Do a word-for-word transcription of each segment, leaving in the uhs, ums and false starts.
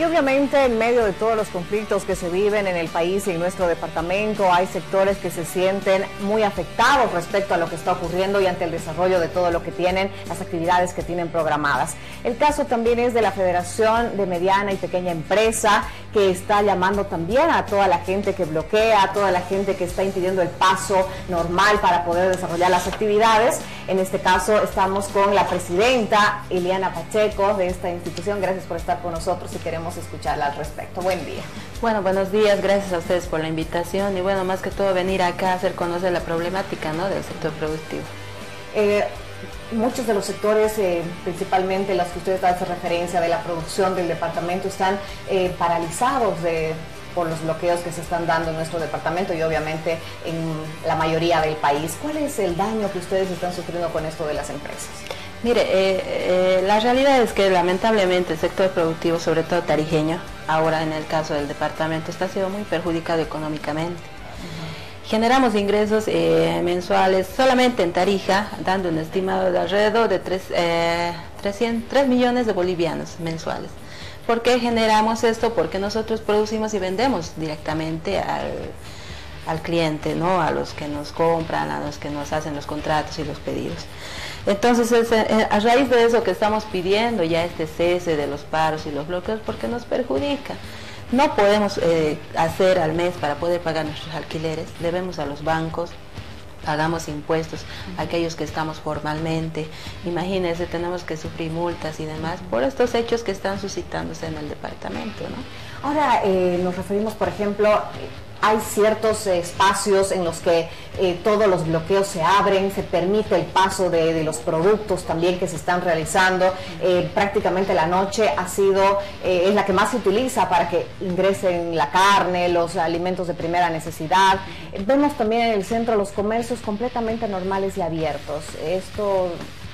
Y obviamente en medio de todos los conflictos que se viven en el país y en nuestro departamento, hay sectores que se sienten muy afectados respecto a lo que está ocurriendo y ante el desarrollo de todo lo que tienen, las actividades que tienen programadas. El caso también es de la Federación de Mediana y Pequeña Empresa, que está llamando también a toda la gente que bloquea, a toda la gente que está impidiendo el paso normal para poder desarrollar las actividades. En este caso estamos con la presidenta Iliana Pacheco de esta institución. Gracias por estar con nosotros y queremos escucharla al respecto. Buen día. Bueno, buenos días, gracias a ustedes por la invitación y bueno, más que todo venir acá a hacer conocer la problemática, ¿no?, del sector productivo. Eh, muchos de los sectores, eh, principalmente los que ustedes hacen referencia de la producción del departamento, están eh, paralizados de... por los bloqueos que se están dando en nuestro departamento y obviamente en la mayoría del país. ¿Cuál es el daño que ustedes están sufriendo con esto de las empresas? Mire, eh, eh, la realidad es que lamentablemente el sector productivo, sobre todo tarijeño, ahora en el caso del departamento, está siendo muy perjudicado económicamente. Uh-huh. Generamos ingresos eh, mensuales solamente en Tarija, dando un estimado de alrededor de tres, eh, trescientos, tres millones de bolivianos mensuales. ¿Por qué generamos esto? Porque nosotros producimos y vendemos directamente al, al cliente, ¿no?, a los que nos compran, a los que nos hacen los contratos y los pedidos. Entonces, es, a raíz de eso que estamos pidiendo ya este cese de los paros y los bloqueos, porque nos perjudica. No podemos eh, hacer al mes para poder pagar nuestros alquileres, debemos a los bancos, pagamos impuestos, aquellos que estamos formalmente. Imagínense, tenemos que sufrir multas y demás por estos hechos que están suscitándose en el departamento, ¿no? Ahora eh, nos referimos, por ejemplo, hay ciertos eh, espacios en los que eh, todos los bloqueos se abren, se permite el paso de, de los productos también que se están realizando. Eh, prácticamente la noche ha sido, eh, es la que más se utiliza para que ingresen la carne, los alimentos de primera necesidad. Eh, vemos también en el centro los comercios completamente normales y abiertos. Esto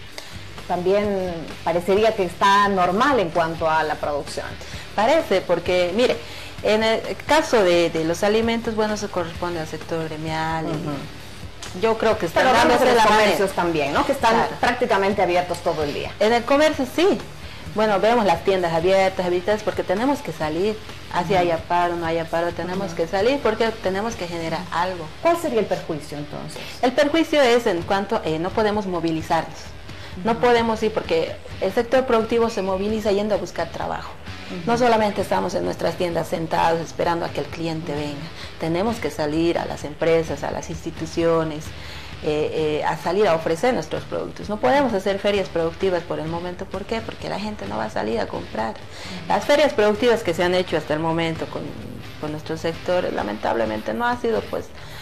también parecería que está normal en cuanto a la producción. Parece, porque mire, en el caso de, de los alimentos, bueno, se corresponde al sector gremial. Uh-huh. Yo creo que están Pero dándose los la comercios manera. También, ¿no?, que están claro. prácticamente abiertos todo el día. En el comercio sí. Bueno, vemos las tiendas abiertas, habilitadas, porque tenemos que salir. Así uh-huh. haya paro, no haya paro, tenemos uh-huh. que salir porque tenemos que generar algo. ¿Cuál sería el perjuicio entonces? El perjuicio es en cuanto eh, no podemos movilizarnos. Uh-huh. No podemos ir porque el sector productivo se moviliza yendo a buscar trabajo. Uh-huh. No solamente estamos en nuestras tiendas sentados esperando a que el cliente venga, tenemos que salir a las empresas, a las instituciones, eh, eh, a salir a ofrecer nuestros productos. No podemos hacer ferias productivas por el momento. ¿Por qué? Porque la gente no va a salir a comprar. Uh-huh. Las ferias productivas que se han hecho hasta el momento con, con nuestros sectores, lamentablemente no ha sido pues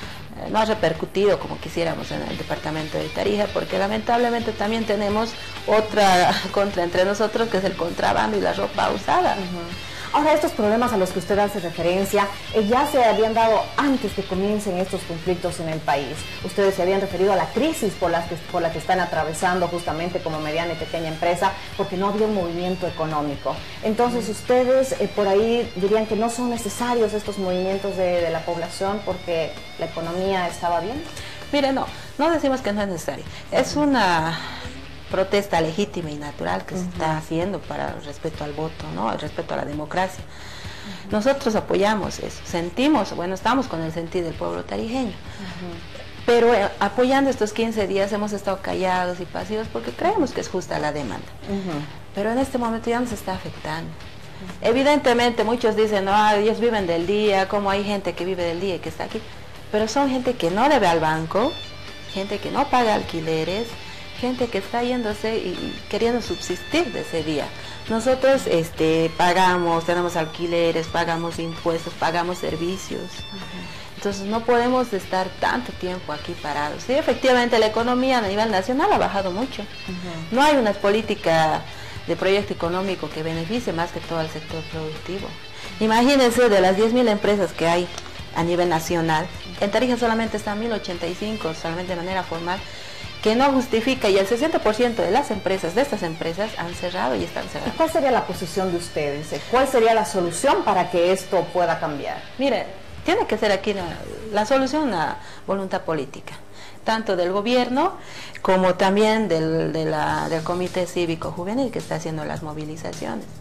no ha repercutido como quisiéramos en el departamento de Tarija, porque lamentablemente también tenemos otra contra entre nosotros, que es el contrabando y la ropa usada. Uh-huh. Ahora, estos problemas a los que usted hace referencia eh, ya se habían dado antes que comiencen estos conflictos en el país. Ustedes se habían referido a la crisis por la que, por la que están atravesando justamente como mediana y pequeña empresa, porque no había un movimiento económico. Entonces, ustedes eh, por ahí dirían que no son necesarios estos movimientos de, de la población porque la economía estaba bien. Mire, no, no decimos que no es necesario. Es una protesta legítima y natural que uh-huh. se está haciendo para respecto al voto, ¿no?, respecto a la democracia. Uh-huh. Nosotros apoyamos eso, sentimos, bueno, estamos con el sentir del pueblo tarijeño, uh-huh. pero eh, apoyando estos quince días hemos estado callados y pasivos porque creemos que es justa la demanda. Uh-huh. Pero en este momento ya nos está afectando. Uh-huh. Evidentemente muchos dicen, no, ellos viven del día, como hay gente que vive del día y que está aquí, pero son gente que no debe al banco, gente que no paga alquileres, gente que está yéndose y queriendo subsistir de ese día. Nosotros este, pagamos, tenemos alquileres, pagamos impuestos, pagamos servicios. Uh-huh. Entonces no podemos estar tanto tiempo aquí parados. Sí, efectivamente la economía a nivel nacional ha bajado mucho. Uh-huh. No hay una política de proyecto económico que beneficie más que todo al sector productivo. Imagínense, de las diez mil empresas que hay a nivel nacional, en Tarija solamente están mil ochenta y cinco, solamente de manera formal, que no justifica, y el sesenta por ciento de las empresas, de estas empresas, han cerrado y están cerradas. ¿Y cuál sería la posición de ustedes? ¿Cuál sería la solución para que esto pueda cambiar? Mire, tiene que ser aquí la, la solución una voluntad política, tanto del gobierno como también del, de la, del Comité Cívico Juvenil que está haciendo las movilizaciones.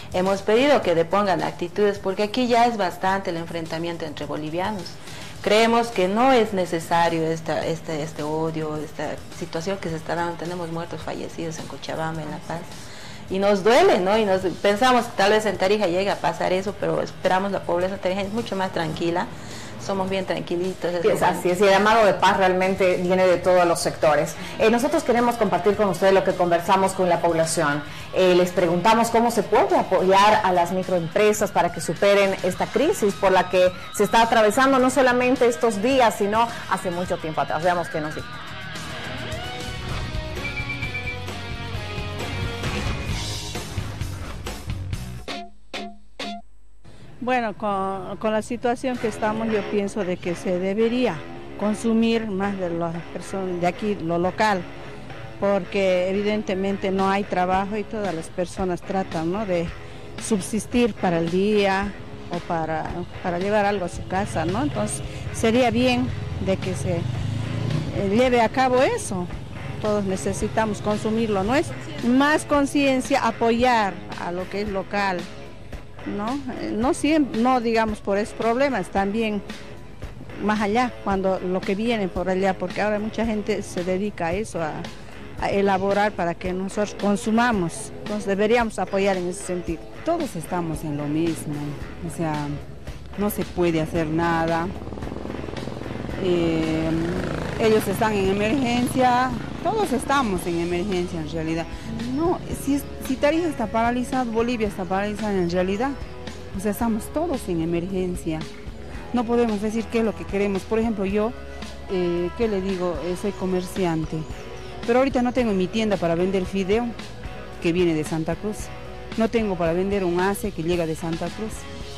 Hemos pedido que depongan actitudes, porque aquí ya es bastante el enfrentamiento entre bolivianos. Creemos que no es necesario esta, este, este odio, esta situación que se está dando. Tenemos muertos fallecidos en Cochabamba, en La Paz, y nos duele, ¿no? Y nos pensamos que tal vez en Tarija llegue a pasar eso, pero esperamos la población tarijeña es mucho más tranquila. Somos bien tranquilitos. Sí, es así es, y el llamado de paz realmente viene de todos los sectores. Eh, nosotros queremos compartir con ustedes lo que conversamos con la población. Eh, les preguntamos cómo se puede apoyar a las microempresas para que superen esta crisis por la que se está atravesando no solamente estos días, sino hace mucho tiempo atrás. Veamos qué nos dijo. Bueno, con, con la situación que estamos, yo pienso de que se debería consumir más de las personas de aquí, lo local, porque evidentemente no hay trabajo y todas las personas tratan, ¿no?, de subsistir para el día o para, para llevar algo a su casa, ¿no? Entonces sería bien de que se eh, lleve a cabo eso. Todos necesitamos consumir lo nuestro, más conciencia, apoyar a lo que es local. No, no siempre, no digamos por esos problemas, también más allá, cuando lo que viene por allá, porque ahora mucha gente se dedica a eso, a, a elaborar para que nosotros consumamos, entonces deberíamos apoyar en ese sentido. Todos estamos en lo mismo, o sea, no se puede hacer nada, eh, ellos están en emergencia, todos estamos en emergencia en realidad. No, si, si Tarija está paralizado, Bolivia está paralizada en realidad, o sea, estamos todos en emergencia. No podemos decir qué es lo que queremos. Por ejemplo, yo, eh, ¿qué le digo? Eh, soy comerciante, pero ahorita no tengo en mi tienda para vender fideo, que viene de Santa Cruz. No tengo para vender un ace que llega de Santa Cruz.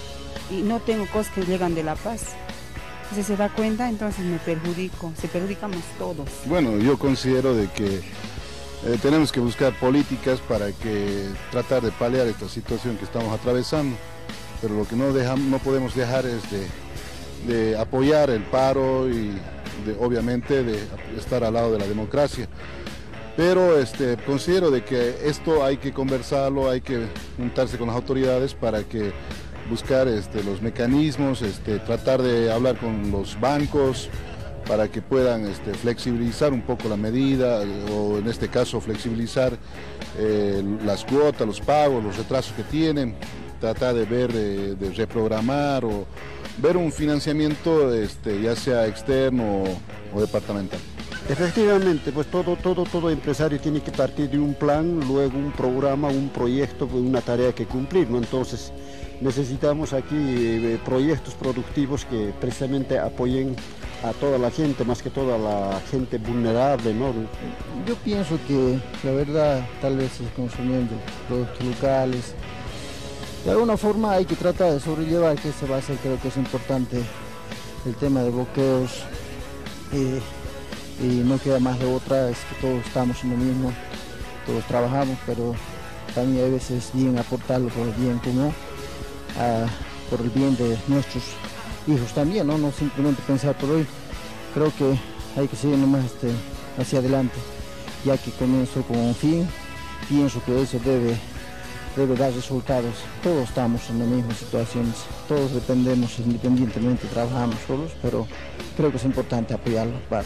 Y no tengo cosas que llegan de La Paz. Si se da cuenta, entonces me perjudico, se perjudicamos todos. Bueno, yo considero de que eh, tenemos que buscar políticas para que tratar de paliar esta situación que estamos atravesando, pero lo que no, dejamos, no podemos dejar es de, de apoyar el paro y de, obviamente de estar al lado de la democracia. Pero este, considero de que esto hay que conversarlo, hay que juntarse con las autoridades para que buscar este, los mecanismos, este, tratar de hablar con los bancos para que puedan este, flexibilizar un poco la medida, o en este caso flexibilizar eh, las cuotas, los pagos, los retrasos que tienen, tratar de ver, de, de reprogramar o ver un financiamiento este, ya sea externo o, o departamental. Efectivamente, pues todo, todo, todo empresario tiene que partir de un plan, luego un programa, un proyecto, una tarea que cumplir, ¿no? Entonces necesitamos aquí eh, proyectos productivos que precisamente apoyen a toda la gente, más que toda la gente vulnerable, ¿no? Yo pienso que la verdad, tal vez consumiendo productos locales, de alguna forma hay que tratar de sobrellevar, que se va a hacer, creo que es importante el tema de bloqueos, eh, y no queda más de otra, es que todos estamos en lo mismo, todos trabajamos, pero también hay veces bien aportarlo por el bien común, uh, por el bien de nuestros hijos también, ¿no? No simplemente pensar por hoy. Creo que hay que seguir nomás este, hacia adelante, ya que comenzó con un fin. Pienso que eso debe, debe dar resultados. Todos estamos en las mismas situaciones, todos dependemos, independientemente trabajamos solos, pero creo que es importante apoyarlos para.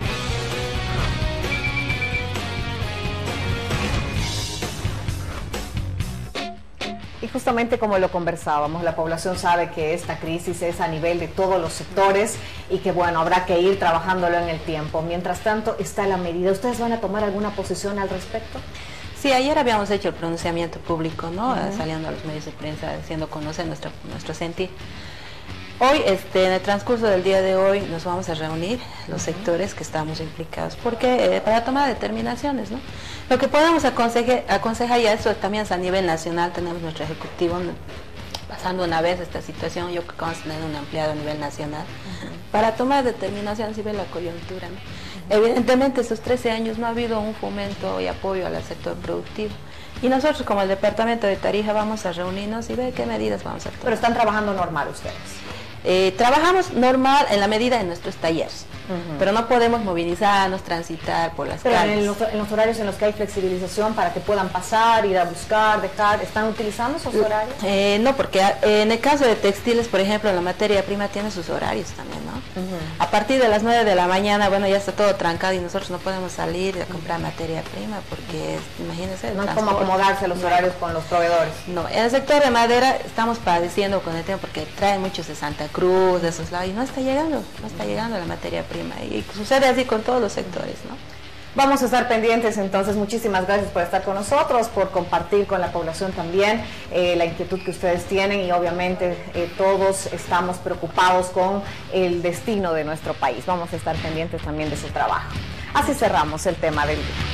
Y justamente como lo conversábamos, la población sabe que esta crisis es a nivel de todos los sectores y que bueno, habrá que ir trabajándolo en el tiempo. Mientras tanto, está la medida. ¿Ustedes van a tomar alguna posición al respecto? Sí, ayer habíamos hecho el pronunciamiento público, ¿no? Uh-huh. Saliendo a los medios de prensa, haciendo conocer nuestro, nuestro sentir. Hoy, este, en el transcurso del día de hoy, nos vamos a reunir los sectores que estamos implicados, porque eh, para tomar determinaciones, ¿no? Lo que podemos aconsejar, aconsejar ya esto también es a nivel nacional, tenemos nuestro ejecutivo pasando una vez esta situación, yo creo que vamos a tener un ampliado a nivel nacional, uh-huh, para tomar determinaciones y ver la coyuntura, ¿no? Uh-huh. Evidentemente, estos trece años no ha habido un fomento y apoyo al sector productivo. Y nosotros, como el departamento de Tarija, vamos a reunirnos y ver qué medidas vamos a tomar. Pero están trabajando normal ustedes. Eh, trabajamos normal en la medida de nuestros talleres. Uh-huh. Pero no podemos movilizarnos, transitar por las Pero calles. en los, en los horarios en los que hay flexibilización para que puedan pasar, ir a buscar, dejar, ¿están utilizando esos horarios? Eh, no, porque en el caso de textiles, por ejemplo, la materia prima tiene sus horarios también, ¿no? Uh-huh. A partir de las nueve de la mañana, bueno, ya está todo trancado y nosotros no podemos salir a comprar materia prima porque, imagínense... No hay cómo acomodarse los horarios con los proveedores. No, en el sector de madera estamos padeciendo con el tema porque traen muchos de Santa Cruz, de esos lados, y no está llegando, no está llegando la materia prima. Y sucede así con todos los sectores, ¿no? Vamos a estar pendientes entonces. Muchísimas gracias por estar con nosotros, por compartir con la población también eh, la inquietud que ustedes tienen y obviamente eh, todos estamos preocupados con el destino de nuestro país. Vamos a estar pendientes también de su trabajo. Así cerramos el tema del día.